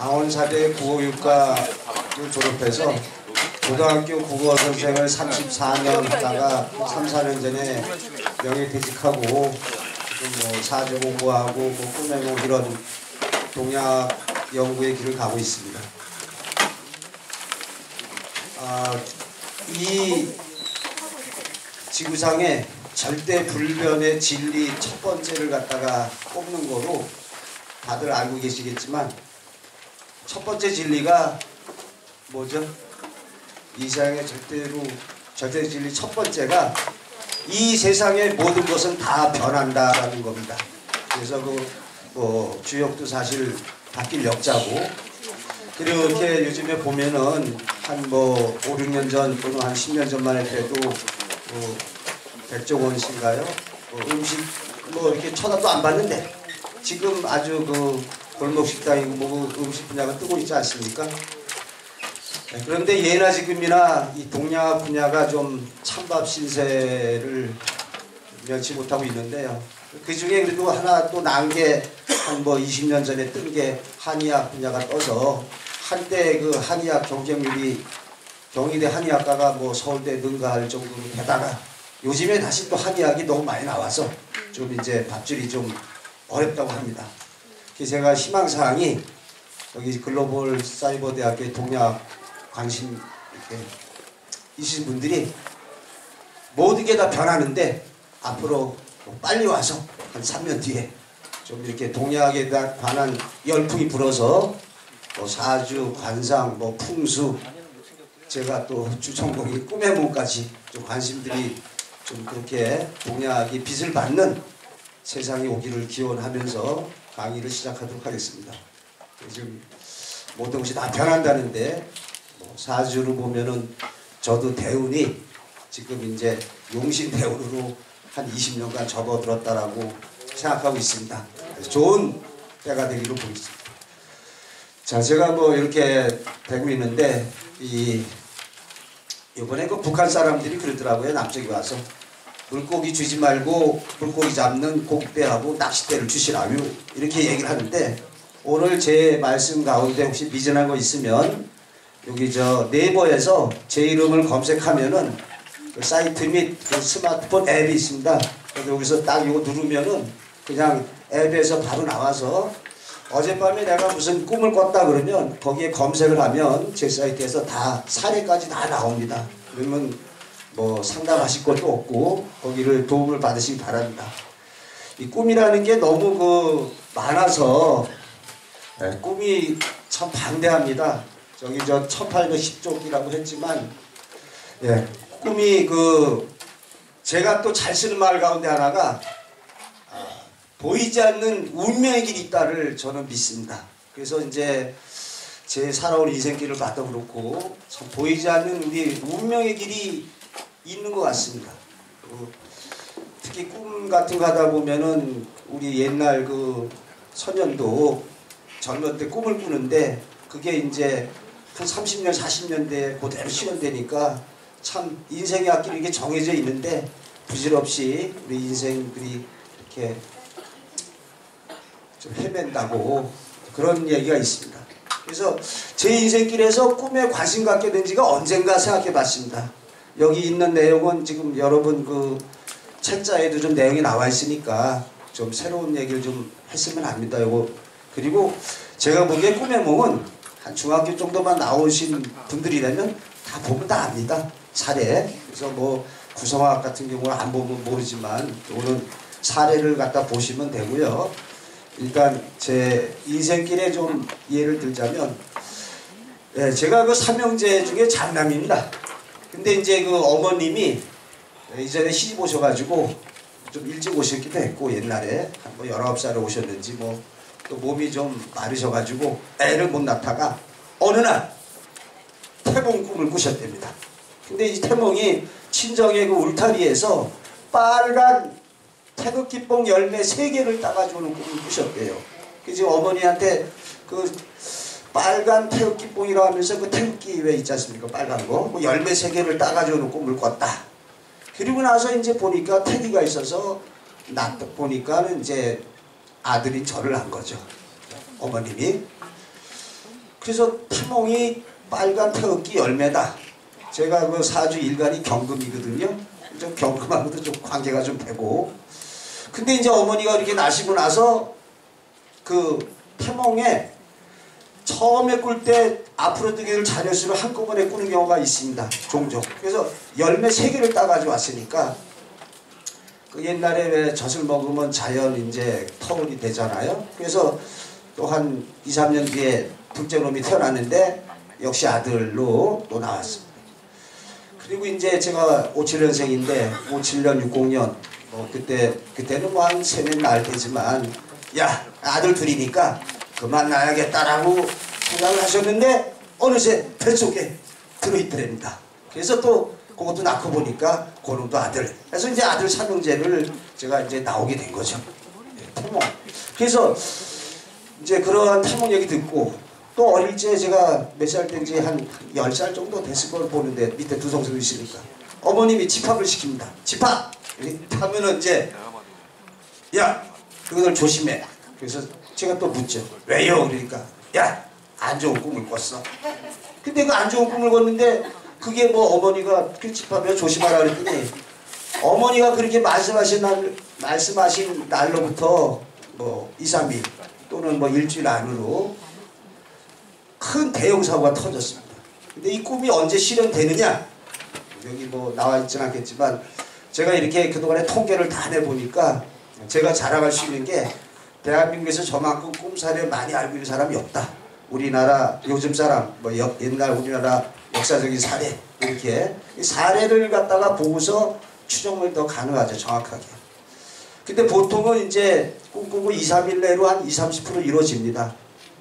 강원사대 국어교육과를 졸업해서 고등학교 국어 선생을 34년 하다가 3, 4년 전에 명예퇴직하고 뭐 사주 공부하고 뭐 꿈에몽 이런 동양 연구의 길을 가고 있습니다. 이 지구상에 절대 불변의 진리 첫 번째를 갖다가 꼽는 거로 다들 알고 계시겠지만 첫 번째 진리가 뭐죠? 이 세상의 절대 진리 첫 번째가 이 세상의 모든 것은 다 변한다라는 겁니다. 그래서 뭐 주역도 사실 바뀔 역자고, 그리고 이렇게 요즘에 보면은 한 뭐 5, 6년 전 또는 한 10년 전만 해도 백종원 씨인가요? 음식 뭐 이렇게 쳐다도 안 봤는데 지금 아주 골목 식당이고 뭐 음식 분야가 뜨고 있지 않습니까? 네, 그런데 예나 지금이나 이 동양학 분야가 좀 찬밥 신세를 면치 못하고 있는데요. 그 중에 그래도 하나 또 나은 게 한 뭐 20년 전에 뜬 게 한의학 분야가 떠서 한때 그 한의학 경쟁률이 경희대 한의학과가 뭐 서울대 능가할 정도로 되다가 요즘에 다시 또 한의학이 너무 많이 나와서 좀 이제 밥줄이 좀 어렵다고 합니다. 그래서 제가 희망사항이 여기 글로벌 사이버 대학교의 동양학 관심 이렇게 있으신 분들이 모든 게 다 변하는데 앞으로 빨리 와서 한 3년 뒤에 좀 이렇게 동양학에 관한 열풍이 불어서 뭐 사주, 관상, 뭐 풍수, 제가 또 주천공이 꿈의 몸까지 좀 관심들이 좀 그렇게 동양학이 빛을 받는 세상이 오기를 기원하면서 강의를 시작하도록 하겠습니다. 지금 모든 것이 다 변한다는데 뭐 사주로 보면은 저도 대운이 지금 이제 용신 대운으로 한 20년간 접어들었다라고 생각하고 있습니다. 좋은 때가 되기로 보겠습니다. 자, 제가 뭐 이렇게 되고 있는데 이번에 북한 사람들이 그러더라고요. 남쪽에 와서 물고기 주지 말고 물고기 잡는 곡대하고 낚싯대를 주시라고 이렇게 얘기를 하는데, 오늘 제 말씀 가운데 혹시 미진한 거 있으면 여기 네이버에서 제 이름을 검색하면은 그 사이트 및 그 스마트폰 앱이 있습니다. 그래서 여기서 딱 이거 누르면은 그냥 앱에서 바로 나와서 어젯밤에 내가 무슨 꿈을 꿨다 그러면 거기에 검색을 하면 제 사이트에서 다 사례까지 다 나옵니다. 그러면 뭐 상담하실 것도 없고 거기를 도움을 받으시기 바랍니다. 이 꿈이라는 게 너무 많아서 꿈이 참 방대합니다. 저기 1810쪽이라고 했지만 꿈이 제가 또 잘 쓰는 말 가운데 하나가 보이지 않는 운명의 길이 있다를 저는 믿습니다. 그래서 이제 제 살아온 인생길을 봐도 그렇고 참 보이지 않는 우리 운명의 길이 있는 것 같습니다. 특히 꿈 같은 거 하다 보면은 우리 옛날 선현도 젊을 때 꿈을 꾸는데 그게 이제 한 30년, 40년대 그대로 실현되니까 참 인생의 앞길이 이게 정해져 있는데 부질없이 우리 인생들이 이렇게 좀 헤맨다고 그런 얘기가 있습니다. 그래서 제 인생길에서 꿈에 관심 갖게 된 지가 언젠가 생각해 봤습니다. 여기 있는 내용은 지금 여러분 책자에도 좀 내용이 나와 있으니까 좀 새로운 얘기를 좀 했으면 합니다. 그리고 제가 보기에 꿈의 몸은 한 중학교 정도만 나오신 분들이라면 다 보면 다 압니다. 사례. 그래서 뭐 구성학 같은 경우는 안 보면 모르지만 오늘 사례를 갖다 보시면 되고요. 일단 제 인생길에 좀 예를 들자면 제가 삼형제 중에 장남입니다. 근데 이제 어머님이 이전에 시집 오셔가지고 좀 일찍 오셨기도 했고 옛날에 한 19살에 오셨는지 또 몸이 좀 마르셔가지고 애를 못 낳다가 어느 날 태몽 꿈을 꾸셨답니다. 근데 이 태몽이 친정의 울타리에서 빨간 태극기뽕 열매 3개를 따가지고는 꿈을 꾸셨대요. 그래서 어머니한테 빨간 태극기뽕이라고 하면서 태극기 왜 있지 않습니까? 빨간 거. 열매 3개를 따가지고는 꿈을 꿨다. 그리고 나서 이제 보니까 태기가 있어서 보니까는 이제 아들인 절을 한 거죠. 어머님이. 그래서 태몽이 빨간 태극기 열매다. 제가 그 사주 일간이 경금이거든요. 좀 경금하고도 좀 관계가 좀 되고. 근데 이제 어머니가 이렇게 나시고 나서 그 태몽에 처음에 꿀 때 앞으로 뜨개를 자녀수를 한꺼번에 꾸는 경우가 있습니다. 종종. 그래서 열매 3개를 따가지고 왔으니까 그 옛날에 왜 젖을 먹으면 자연 이제 터울이 되잖아요. 그래서 또 한 2, 3년 뒤에 둘째 놈이 태어났는데 역시 아들로 또 나왔습니다. 그리고 이제 제가 57년생인데 57년, 60년 뭐 그때는 뭐 한 3, 4날 되지만 야 아들 둘이니까 그만 낳아야겠다라고 생각을 하셨는데 어느새 뱃속에 들어있더랍니다. 그래서 또 그것도 낳고 보니까 그놈도 아들. 그래서 이제 아들 삼형제를 제가 이제 나오게 된 거죠. 태몽. 그래서 이제 그러한 태몽 얘기 듣고 또 어릴 때 제가 몇 살 때인지 한 10살 정도 됐을 걸 보는데 밑에 두 동생이 있으니까 어머님이 집합을 시킵니다. 집합! 하면은 이제 야 그걸 조심해. 그래서 제가 또 묻죠. 왜요? 그러니까 야 안 좋은 꿈을 꿨어. 근데 그 안 좋은 꿈을 꿨는데 그게 뭐 어머니가 그 집합에 조심하라 그랬더니 어머니가 그렇게 말씀하신 날로부터 뭐 2, 3일 또는 뭐 일주일 안으로 큰 대형 사고가 터졌습니다. 근데 이 꿈이 언제 실현되느냐? 여기 뭐 나와 있지는 않겠지만 제가 이렇게 그동안에 통계를 다 내보니까 제가 자랑할 수 있는 게 대한민국에서 저만큼 꿈사를 많이 알고 있는 사람이 없다. 우리나라 요즘 사람 뭐 옛날 우리나라 역사적인 사례 이렇게 사례를 갖다가 보고서 추정을 더 가능하죠. 정확하게. 근데 보통은 이제 꿈꾸고 2, 3일 내로 한 20, 30% 이루어집니다.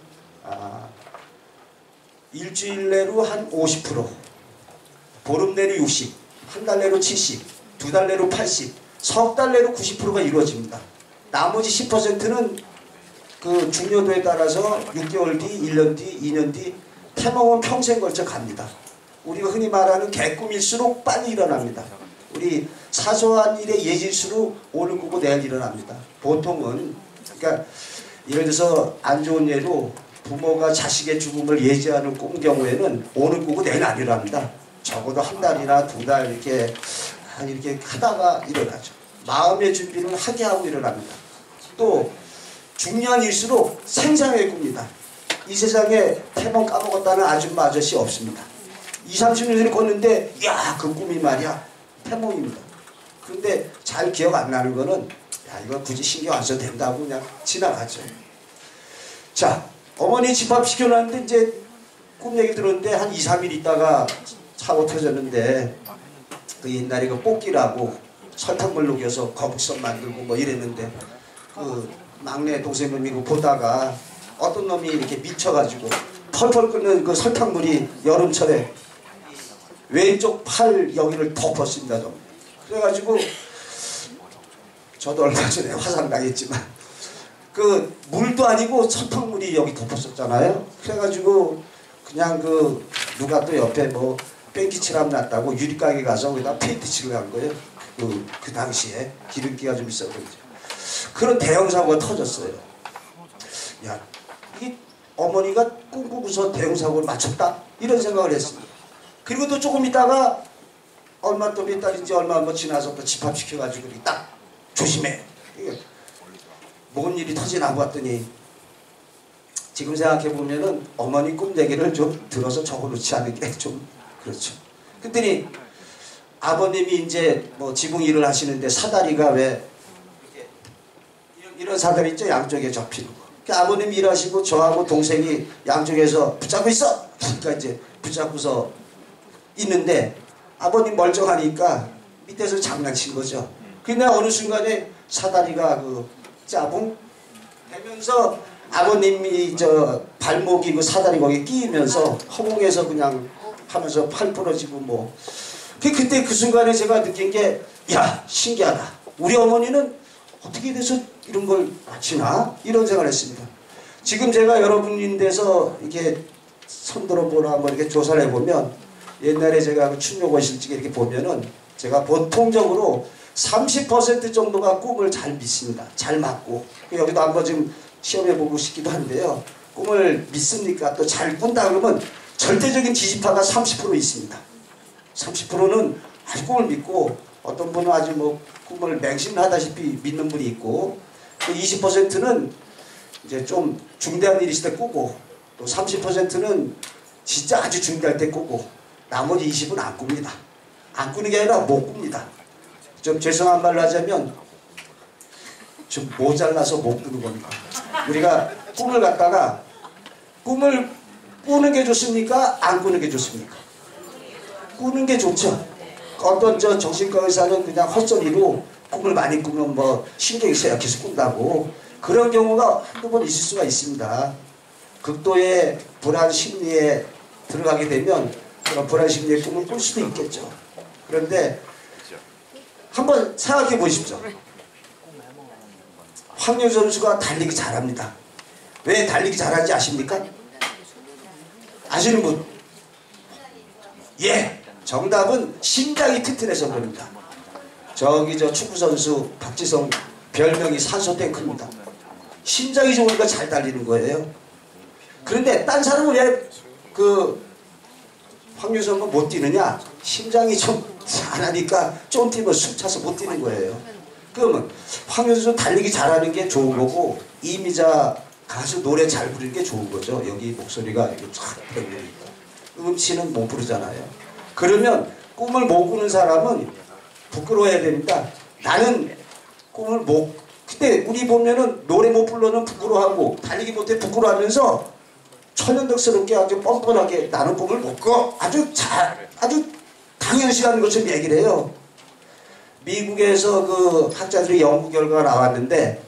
일주일 내로 한 50%, 보름 내로 60, 한 달 내로 70, 두 달 내로 80, 석 달 내로 90%가 이루어집니다. 나머지 10%는 그 중요도에 따라서 6개월 뒤, 1년 뒤, 2년 뒤 태몽은 평생 걸쳐 갑니다. 우리가 흔히 말하는 개꿈일수록 빨리 일어납니다. 우리 사소한 일의 예질수록 오늘 꾸고 내일 일어납니다. 보통은 그러니까 예를 들어서 안 좋은 예로 부모가 자식의 죽음을 예지하는 꿈 경우에는 오늘 꾸고 내일 안 일어납니다. 적어도 한 달이나 두 달 이렇게 하다가 일어나죠. 마음의 준비를 하게 하고 일어납니다. 또 중요한 일수록 생생하게 꿉니다. 이 세상에 태몽 까먹었다는 아줌마 아저씨 없습니다. 20, 30년 전에 꿨는데 야 그 꿈이 말이야 태몽입니다. 그런데 잘 기억 안 나는 거는 야 이거 굳이 신경 안 써도 된다고 그냥 지나가죠. 자 어머니 집합시켜놨는데 이제 꿈 얘기 들었는데 한 2, 3일 있다가 사고 터졌는데 그 옛날에 그 뽑기라고 설탕물 녹여서 거북선 만들고 뭐 이랬는데 그 막내 동생놈이 그 보다가 어떤 놈이 이렇게 미쳐가지고 펄펄 끓는 그 설탕물이 여름철에 왼쪽 팔 여기를 덮었습니다. 좀. 그래가지고 저도 얼마 전에 화상 당했지만 그 물도 아니고 설탕물이 여기 덮었었잖아요. 그래가지고 그냥 그 누가 또 옆에 뭐 뺑기칠하면 났다고 유리가게 가서 거기다 페인트 칠을 한 거예요. 그 당시에 기름기가 좀 있었거든요. 그런 대형 사고가 터졌어요. 야, 이게 어머니가 꿈꾸고서 대형 사고를 맞췄다 이런 생각을 했습니다. 그리고 또 조금 있다가 얼마 또 몇 달인지 얼마 뭐 지나서 또 집합시켜가지고 딱 조심해. 뭔 일이 터지나 봤더니 지금 생각해 보면은 어머니 꿈 얘기를 좀 들어서 적어놓지 않은 게 좀 그렇죠. 그랬더니 아버님이 이제 뭐 지붕 일을 하시는데 사다리가 왜 이런 사다리 있죠? 양쪽에 접히는 거. 그러니까 아버님이 일하시고 저하고 동생이 양쪽에서 붙잡고 있어! 그러니까 이제 붙잡고서 있는데 아버님 멀쩡하니까 밑에서 장난친 거죠. 근데 어느 순간에 사다리가 그 짜붕 되면서 아버님이 저 발목이 그 사다리 거기에 끼이면서 허공에서 그냥 하면서 팔 부러지고 뭐. 그때 그 순간에 제가 느낀 게 야 신기하다. 우리 어머니는 어떻게 돼서 이런 걸 맞히나? 이런 생각을 했습니다. 지금 제가 여러분인데서 이렇게 손들어 보나 뭐 이렇게 조사를 해보면 옛날에 제가 그 춘묘거실직에 이렇게 보면은 제가 보통적으로 30% 정도가 꿈을 잘 믿습니다. 잘 맞고 여기도 한번 지금 시험해보고 싶기도 한데요. 꿈을 믿습니까? 또 잘 꾼다 그러면 절대적인 지지파가 30% 있습니다. 30%는 아주 꿈을 믿고 어떤 분은 아주 뭐 꿈을 맹신하다시피 믿는 분이 있고 또 20%는 이제 좀 중대한 일이 있을 때 꾸고 또 30%는 진짜 아주 중대할 때 꾸고 나머지 20은 안 꿉니다. 안 꾸는 게 아니라 못 꿉니다. 좀 죄송한 말로 하자면 좀 모자라서 못 꾸는 겁니다. 우리가 꿈을 갖다가 꿈을 꾸는 게 좋습니까? 안 꾸는 게 좋습니까? 꾸는 게 좋죠. 어떤 정신과 의사는 그냥 헛소리로 꿈을 많이 꾸면 뭐 신경이 쇠약해서 꾼다고 그런 경우가 한두 번 있을 수가 있습니다. 극도의 불안 심리에 들어가게 되면 그런 불안 심리의 꿈을 꿀 수도 있겠죠. 그런데 한번 생각해 보십시오. 황윤 선수가 달리기 잘합니다. 왜 달리기 잘하는지 아십니까? 아시는 분? 예! 정답은 심장이 튼튼해서 그럽니다. 저기 저 축구선수 박지성 별명이 산소탱크입니다. 심장이 좋으니까 잘 달리는 거예요. 그런데 딴 사람은 왜 그 황유성은 못 뛰느냐? 심장이 좀 잘하니까 좀 뛰면 숨 차서 못 뛰는 거예요. 그러면 황유성 달리기 잘하는 게 좋은 거고 이미자 가수 노래 잘 부르는 게 좋은 거죠. 여기 목소리가 이렇게 쫙 들리니까 음치는 못 부르잖아요. 그러면 꿈을 못 꾸는 사람은 부끄러워야 됩니다. 나는 꿈을 못 근데 우리 보면은 노래 못 불러는 부끄러워하고 달리기 못해 부끄러워하면서 천연덕스럽게 아주 뻔뻔하게 나는 꿈을 못 꿔 아주 당연시하는 것처럼 얘기를 해요. 미국에서 그 학자들의 연구 결과가 나왔는데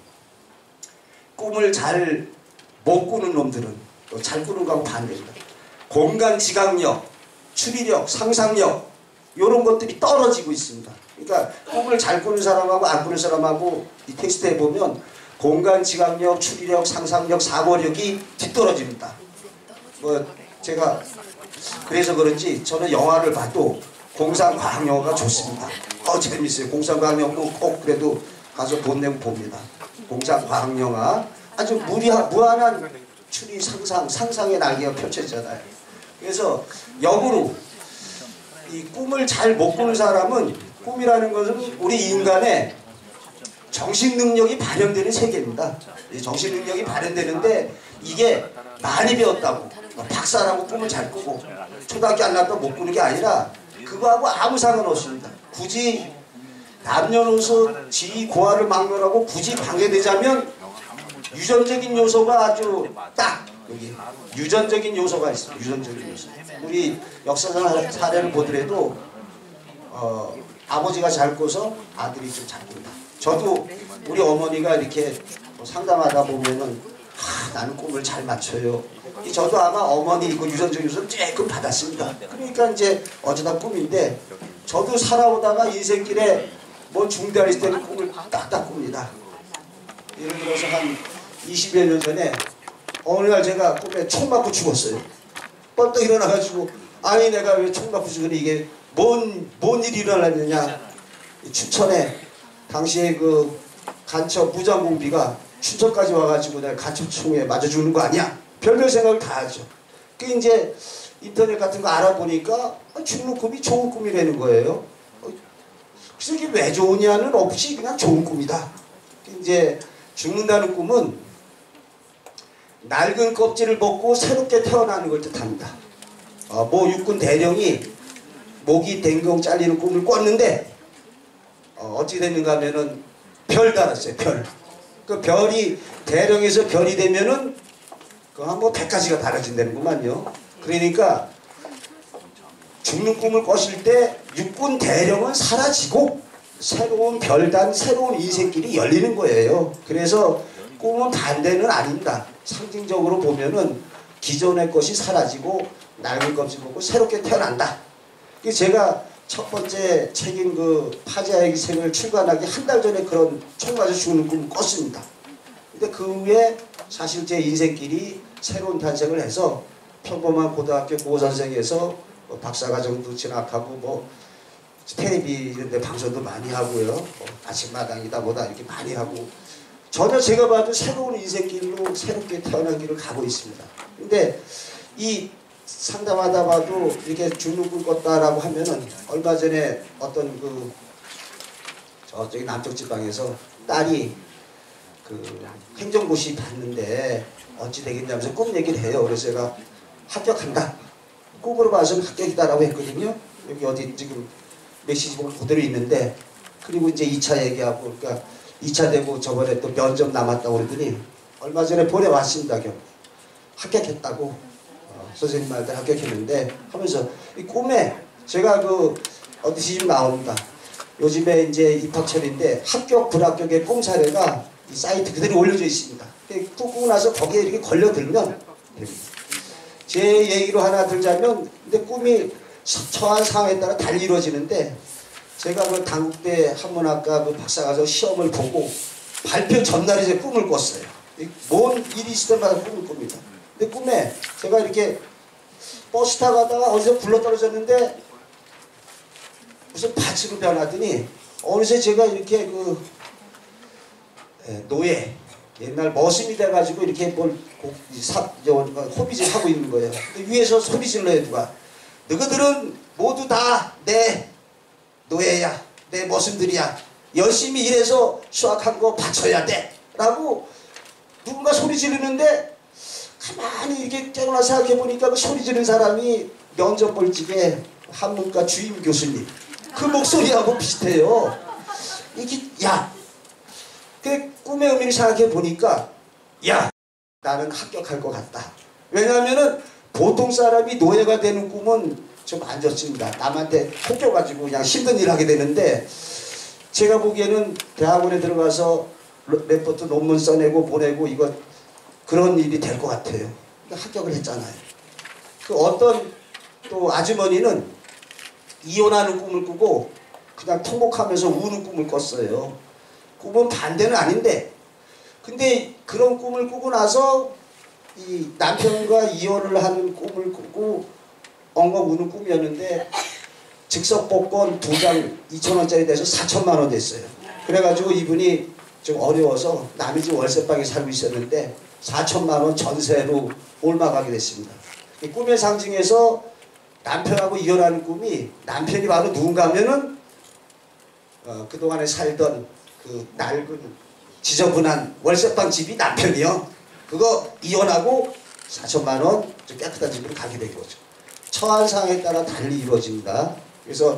꿈을 잘 못 꾸는 놈들은 또 잘 꾸는 거하고 반대입니다. 공간 지각력, 추리력, 상상력 이런 것들이 떨어지고 있습니다. 그러니까 꿈을 잘 꾸는 사람하고 안 꾸는 사람하고 이 텍스트에 보면 공간 지각력, 추리력, 상상력, 사고력이 뒤떨어집니다. 뭐 제가 그래서 그런지 저는 영화를 봐도 공상과학영화가 좋습니다. 재밌어요. 공상과학영화도 꼭 그래도 가서 돈 내고 봅니다. 공상과학영화 아주 무한한 추리, 상상의 날개가 펼쳐지잖아요. 그래서 역으로 이 꿈을 잘 못 꾸는 사람은 꿈이라는 것은 우리 인간의 정신능력이 발현되는 세계입니다. 이 정신능력이 발현되는데 이게 많이 배웠다고 박사라고 꿈을 잘 꾸고 초등학교 안 나왔다고 못 꾸는 게 아니라 그거하고 아무 상관없습니다. 굳이 남녀노소 지위 고하를 막론하고 굳이 방해되자면 유전적인 요소가 아주 딱 여기 유전적인 요소가 있어요. 유전적인 요소. 우리 역사상 사례를 보더라도 아버지가 잘 꿔서 아들이 좀 잘 꾼다. 저도 우리 어머니가 이렇게 상담하다 보면은 나는 꿈을 잘 맞춰요. 저도 아마 어머니 그 유전적인 요소를 조금 받았습니다. 그러니까 이제 어쩌다 꿈인데 저도 살아오다가 인생길에 뭐 중대한 있을 때는 꿈을 딱딱 꿉니다. 예를 들어서 한 20여 년 전에 어느 날 제가 꿈에 총 맞고 죽었어요. 뻗떡 일어나가지고 아니 내가 왜 총 맞고 죽으니 이게 뭔 일이 일어났느냐. 춘천에 당시에 그 간첩 무장공비가 춘천까지 와가지고 내가 간첩총에 맞아 죽는 거 아니야. 별별 생각을 다 하죠. 그 이제 인터넷 같은 거 알아보니까 죽는 꿈이 좋은 꿈이라는 거예요. 그래서 이게 왜 좋으냐는 없이 그냥 좋은 꿈이다. 이제 죽는다는 꿈은 낡은 껍질을 벗고 새롭게 태어나는 걸 뜻합니다. 모 육군 대령이 목이 댕경 잘리는 꿈을 꿨는데 어찌 됐는가 하면은 별 달았어요. 별. 그 별이 대령에서 별이 되면은 그 한 뭐 100가지가 달아진다는구만요. 그러니까 죽는 꿈을 꿨을 때 육군 대령은 사라지고 새로운 별단, 새로운 인생길이 열리는 거예요. 그래서 꿈은 반대는 아닙니다. 상징적으로 보면은 기존의 것이 사라지고 낡은 껍질 벗고 새롭게 태어난다. 제가 첫 번째 책인 그 파자의 기생을 출간하기 한 달 전에 그런 총 맞아 죽는 꿈을 꿨습니다. 근데 그 후에 사실 제 인생길이 새로운 탄생을 해서 평범한 고등학교 고선생에서 박사과정도 진학하고 뭐 텔레비 이런 데 방송도 많이 하고요. 아침마당이다 뭐다 이렇게 많이 하고 전혀 제가 봐도 새로운 인생길로 새롭게 태어난 길을 가고 있습니다. 근데 이 상담하다 봐도 이렇게 주눅 꿇었다라고 하면은 얼마 전에 어떤 그 저쪽에 남쪽 지방에서 딸이 그 행정고시 봤는데 어찌 되겠냐면서 꿈 얘기를 해요. 그래서 제가 합격한다. 꿈으로 봐서는 합격이다라고 했거든요. 여기 어디 지금 메시지 보면 그대로 있는데, 그리고 이제 2차 얘기하고, 그러니까 2차 되고 저번에 또 면접 남았다고 그러더니 얼마 전에 보내왔습니다. 합격했다고. 선생님 말대로 합격했는데 하면서 이 꿈에 제가 그 어디서 좀 나옵니다. 요즘에 이제 입학철인데 합격 불합격의 꿈 사례가 이 사이트 그대로 올려져 있습니다. 꾸고 나서 거기에 이렇게 걸려들면 됩니다. 제 얘기로 하나 들자면, 근데 꿈이 처한 상황에 따라 달리 이루어지는데, 제가 그 단국대 한문학과 그 박사 가서 시험을 보고 발표 전날에 제 꿈을 꿨어요. 뭔 일이 있을 때마다 꿈을 꿉니다. 근데 꿈에 제가 이렇게 버스 타고 가다가 어디서 굴러떨어졌는데 무슨 밭으로 변하더니 어느새 제가 이렇게 그 노예, 옛날 머슴이 돼가지고 이렇게 뭘 호비질 하고 있는 거예요. 위에서 소리 질러요. 누가 너희들은 모두 다 내 노예야, 내 머슴들이야, 열심히 일해서 수확한 거 바쳐야 돼 라고 누군가 소리 지르는데, 가만히 이렇게 깨어나 생각해 보니까 그 소리 지르는 사람이 면접 볼 적에 한문과 주임 교수님, 그 목소리하고 비슷해요. 이게 야, 그 꿈의 의미를 생각해 보니까, 야, 나는 합격할 것 같다. 왜냐하면은 보통 사람이 노예가 되는 꿈은 좀 안 좋습니다. 남한테 속여가지고 그냥 힘든 일 하게 되는데, 제가 보기에는 대학원에 들어가서 레포트 논문 써내고 보내고 이거 그런 일이 될 것 같아요. 합격을 했잖아요. 그 어떤 또 아주머니는 이혼하는 꿈을 꾸고 그냥 통곡하면서 우는 꿈을 꿨어요. 꿈은 반대는 아닌데, 근데 그런 꿈을 꾸고 나서 이 남편과 이혼을 하는 꿈을 꾸고 엉엉 우는 꿈이었는데, 즉석복권 2장 2,000원짜리 돼서 4천만 원 됐어요. 그래가지고 이분이 좀 어려워서 남의 집 월세방에 살고 있었는데 4천만 원 전세로 올라가게 됐습니다. 꿈의 상징에서 남편하고 이혼하는 꿈이, 남편이 바로 누군가 하면은 그동안에 살던 그 낡은 지저분한 월세방 집이 남편이요. 그거 이혼하고 4천만 원 좀 깨끗한 집으로 가게 된 거죠. 처한 상황에 따라 달리 이루어집니다. 그래서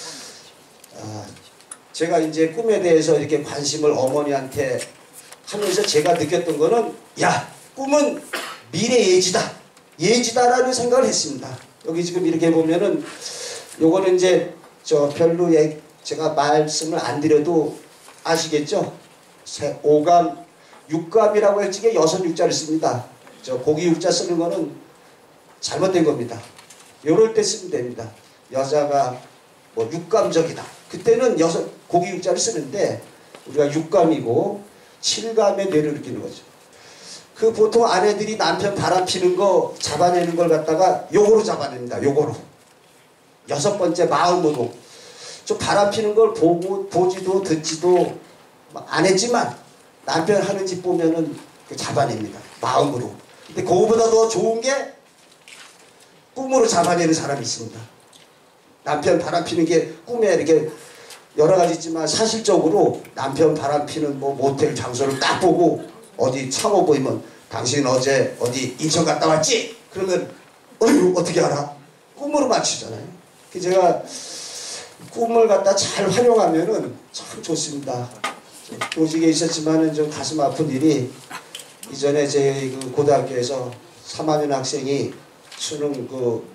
제가 이제 꿈에 대해서 이렇게 관심을 어머니한테 하면서 제가 느꼈던 거는, 야, 꿈은 미래 예지다, 예지다라는 생각을 했습니다. 여기 지금 이렇게 보면은 요거는 이제 저 별로 제가 말씀을 안 드려도 아시겠죠? 5감, 6감이라고 할 적에 6자를 씁니다. 저 고기 6자 쓰는 거는 잘못된 겁니다. 요럴 때 쓰면 됩니다. 여자가 뭐 육감적이다, 그때는 고기 6자를 쓰는데, 우리가 6감이고 7감의 뇌를 느끼는 거죠. 그 보통 아내들이 남편 바람 피는 거 잡아내는 걸 갖다가 요거로 잡아냅니다. 요거로. 6번째 마음으로. 좀 바람 피는 걸 보지도 듣지도 안 했지만 남편 하는 짓 보면은 잡아냅니다. 마음으로. 근데 그거보다 더 좋은 게 꿈으로 잡아내는 사람이 있습니다. 남편 바람 피는 게 꿈에 이렇게 여러 가지 있지만, 사실적으로 남편 바람 피는 뭐 모텔 장소를 딱 보고 어디 창호 보이면 당신 어제 어디 인천 갔다 왔지? 그러면 어휴 어떻게 알아? 꿈으로 맞추잖아요. 제가 꿈을 갖다 잘 활용하면은 참 좋습니다. 조직에 있었지만은 좀 가슴 아픈 일이, 이전에 제 그 고등학교에서 3학년 학생이 수능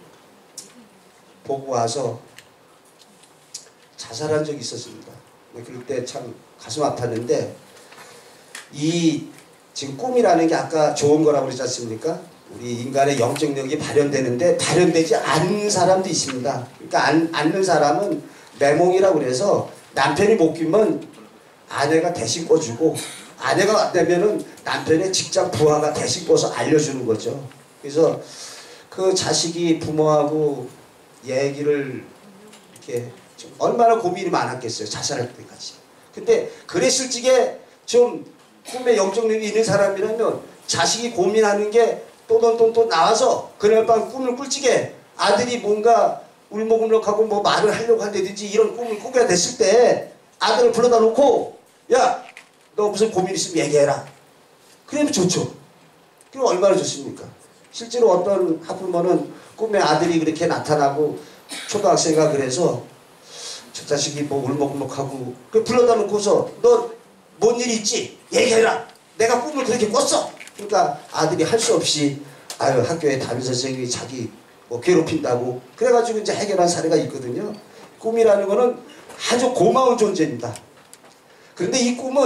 보고 와서 자살한 적이 있었습니다. 그럴 때 참 가슴 아팠는데, 이 지금 꿈이라는 게 아까 좋은 거라고 그러지 않습니까? 우리 인간의 영적력이 발현되는데 발현되지 않는 사람도 있습니다. 그러니까 않는 사람은 매몽이라고 그래서 남편이 못 끼면 아내가 대신 꿔주고, 아내가 안 되면은 남편의 직장 부하가 대신 꿔서 알려주는 거죠. 그래서 그 자식이 부모하고 얘기를 이렇게 좀 얼마나 고민이 많았겠어요. 자살할 때까지. 근데 그랬을 적에 좀 꿈에 영적 능력이 있는 사람이라면 자식이 고민하는 게 또 나와서 그날 밤 꿈을 꿀찌게 아들이 뭔가 울먹울먹하고 뭐 말을 하려고 한다든지 이런 꿈을 꾸게 됐을 때 아들을 불러다 놓고 야, 너 무슨 고민 있으면 얘기해라. 그러면 좋죠. 그럼 얼마나 좋습니까? 실제로 어떤 학부모는 꿈에 아들이 그렇게 나타나고 초등학생이가 그래서 저 자식이 뭐 울먹울먹하고 그 불러다 놓고서 너 뭔 일 있지? 얘기해라. 내가 꿈을 그렇게 꿨어. 그러니까 아들이 할 수 없이 아유 학교에 담임 선생님이 자기 뭐 괴롭힌다고 그래가지고 이제 해결한 사례가 있거든요. 꿈이라는 거는 아주 고마운 존재입니다. 그런데 이 꿈은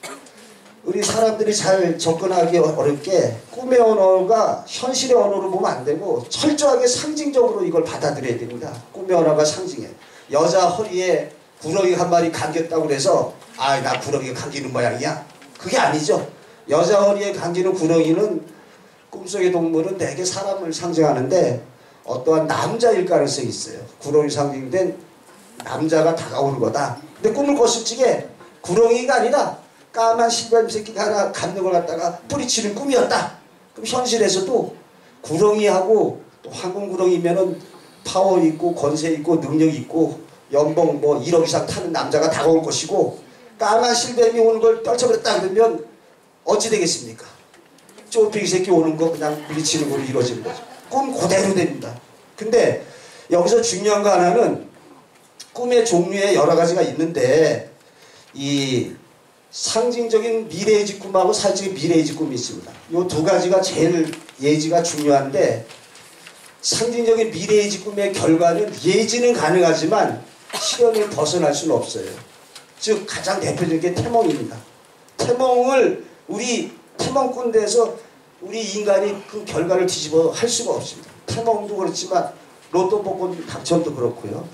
우리 사람들이 잘 접근하기 어렵게 꿈의 언어가 현실의 언어로 보면 안 되고 철저하게 상징적으로 이걸 받아들여야 됩니다. 꿈의 언어가 상징해. 여자 허리에 구렁이 한 마리 감겼다고 그래서 아, 나 구렁이가 감기는 모양이야. 그게 아니죠. 여자 허리에 감기는 구렁이는 꿈속의 동물은 대개 사람을 상징하는데 어떠한 남자일 가능성이 있어요. 구렁이 상징된 남자가 다가오는 거다. 근데 꿈을 꿨을 적에 구렁이가 아니라 까만 실뱀 새끼가 하나 감는 걸 갖다가 뿌리치는 꿈이었다. 그럼 현실에서도 구렁이하고 또 황금 구렁이면은 파워 있고 권세 있고 능력 있고 연봉 뭐 1억 이상 타는 남자가 다가올 것이고 까만 실뱀이 오는 걸 떨쳐버렸다 그러면 어찌 되겠습니까? 쪼삐기 새끼 오는 거 그냥 물리치는 걸로 이루어지는 거죠. 꿈 그대로 됩니다. 근데 여기서 중요한 거 하나는 꿈의 종류에 여러 가지가 있는데 이 상징적인 미래의지 꿈하고 사실적인 미래의지 꿈이 있습니다. 이 두 가지가 제일 예지가 중요한데 상징적인 미래의지 꿈의 결과는 예지는 가능하지만 실현을 벗어날 수는 없어요. 즉 가장 대표적인 게 태몽입니다. 태몽을 우리 태몽꾼대에서 우리 인간이 그 결과를 뒤집어 할 수가 없습니다. 태몽도 그렇지만 로또 복권 당첨도 그렇고요.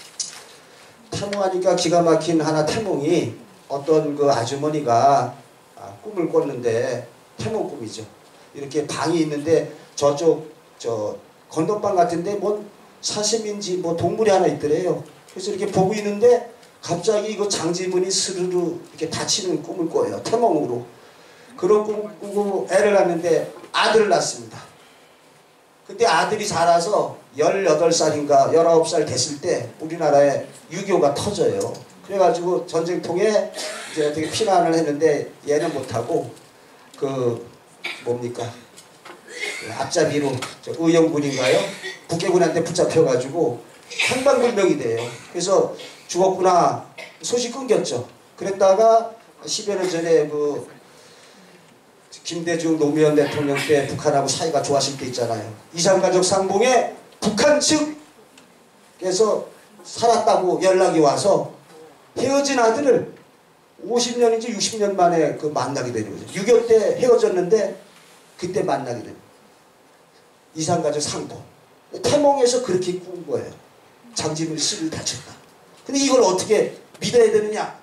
태몽하니까 기가 막힌 하나 태몽이 어떤 그 아주머니가 꿈을 꿨는데 태몽 꿈이죠. 이렇게 방이 있는데 저쪽 저 건너방 같은데 뭔 사슴인지 뭐 동물이 하나 있더래요. 그래서 이렇게 보고 있는데 갑자기 이거 장지문이 스르르 이렇게 닫히는 꿈을 꿔요. 태몽으로. 그런 꿈 꾸고 애를 낳는데 아들을 낳습니다. 그때 아들이 자라서 18살인가 19살 됐을 때 우리나라에 6.25가 터져요. 그래가지고 전쟁통에 이제 어떻게 피난을 했는데 얘는 못하고 그 뭡니까 앞잡이로 의영군인가요? 북해군한테 붙잡혀가지고 행방불명이 돼요. 그래서 죽었구나 소식 끊겼죠. 그랬다가 10여 년 전에 그 김대중 노무현 대통령 때 북한하고 사이가 좋았을 때 있잖아요. 이산가족 상봉에 북한 측에서 살았다고 연락이 와서 헤어진 아들을 50년인지 60년 만에 그 만나게 되는 거죠. 6.25 때 헤어졌는데 그때 만나게 됩니다. 이산가족 상봉. 태몽에서 그렇게 꾼 거예요. 장지문이 스를 다쳤다. 근데 이걸 어떻게 믿어야 되느냐?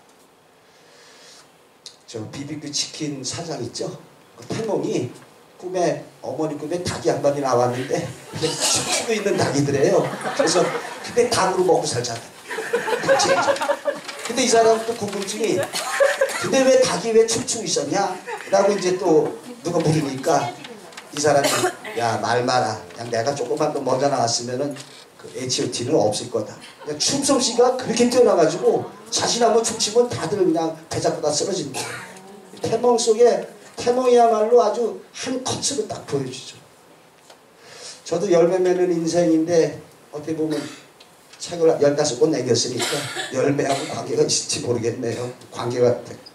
저 BBQ 치킨 사장 있죠? 그 태몽이 꿈에 어머니 꿈에 닭이 한 마리 나왔는데 춤추고 있는 닭이더래요. 그래서 근데 닭으로 먹고 살잖아요. 근데 이 사람 또 궁금증이 근데 왜 닭이 왜 춤추고 있었냐? 라고 이제 또 누가 물으니까 이 사람이 야 말 마라. 그냥 내가 조금만 더 먼저 나왔으면은 그 H.O.T는 없을 거다. 춤솜씨가 그렇게 뛰어나가지고 자신 한번 춤추면 다들 그냥 배 잡고 다 쓰러진다. 태몽 속에 태몽이야말로 아주 한 컷으로 딱 보여주죠. 저도 열매 맺는 인생인데 어떻게 보면 책을 15권 내겼으니까 열매하고 관계가 있을지 모르겠네요. 관계가